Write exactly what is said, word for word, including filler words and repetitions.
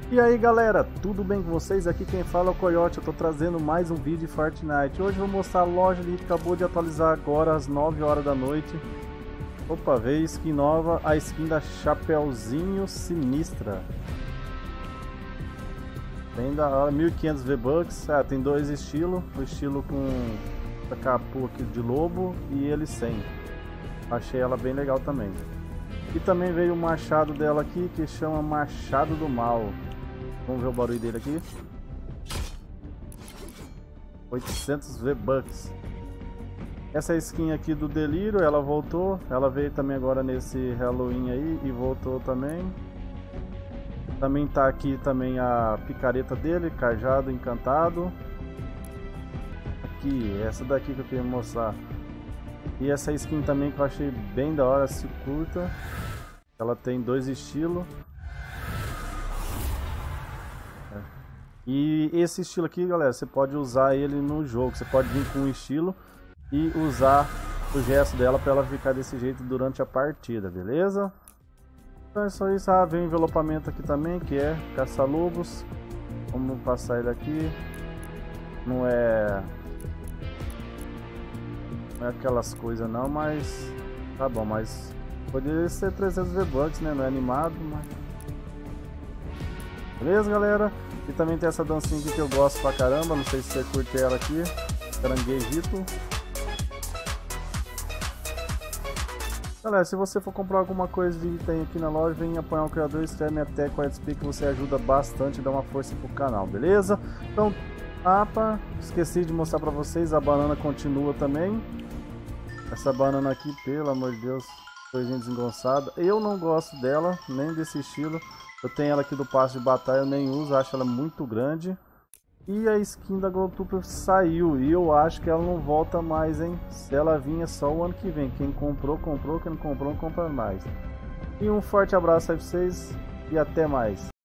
E aí galera, tudo bem com vocês? Aqui quem fala é o Coyote, eu tô trazendo mais um vídeo de Fortnite. Hoje eu vou mostrar a loja ali que acabou de atualizar agora às nove horas da noite. Opa, veio skin nova, a skin da Chapeuzinho Sinistra. Bem da hora, mil e quinhentos V-Bucks, ah, tem dois estilos, o estilo com a capô aqui de lobo e ele sem. Achei ela bem legal também. E também veio o machado dela aqui que chama Machado do Mal. Vamos ver o barulho dele aqui. oitocentos V-Bucks. Essa skin aqui do Delírio, ela voltou. Ela veio também agora nesse Halloween aí e voltou também. Também tá aqui também a picareta dele, cajado encantado. Aqui, essa daqui que eu queria mostrar. E essa skin também que eu achei bem da hora, se curta. Ela tem dois estilos. E esse estilo aqui, galera, você pode usar ele no jogo. Você pode vir com um estilo e usar o gesto dela para ela ficar desse jeito durante a partida, beleza? Então é só isso. Ah, vem o envelopamento aqui também, que é caça-lobos. Vamos passar ele aqui. Não é... Não é aquelas coisas não, mas... Tá bom, mas... Poderia ser trezentos V-Bucks, né? Não é animado, mas... Beleza, galera? E também tem essa dancinha aqui que eu gosto pra caramba. Não sei se você curte ela aqui. Caranguejito. Galera, se você for comprar alguma coisa de item aqui na loja, vem apoiar o criador, escreve minha tag QuietSpeak, que você ajuda bastante e dá uma força pro canal, beleza? Então, mapa, esqueci de mostrar pra vocês, a banana continua também. Essa banana aqui, pelo amor de Deus, coisinha desengonçada. Eu não gosto dela, nem desse estilo. Eu tenho ela aqui do passe de batalha, eu nem uso, acho ela muito grande. E a skin da Glowtrooper saiu e eu acho que ela não volta mais, hein? Se ela vinha só o ano que vem. Quem comprou, comprou. Quem não comprou, não compra mais. E um forte abraço aí pra vocês e até mais.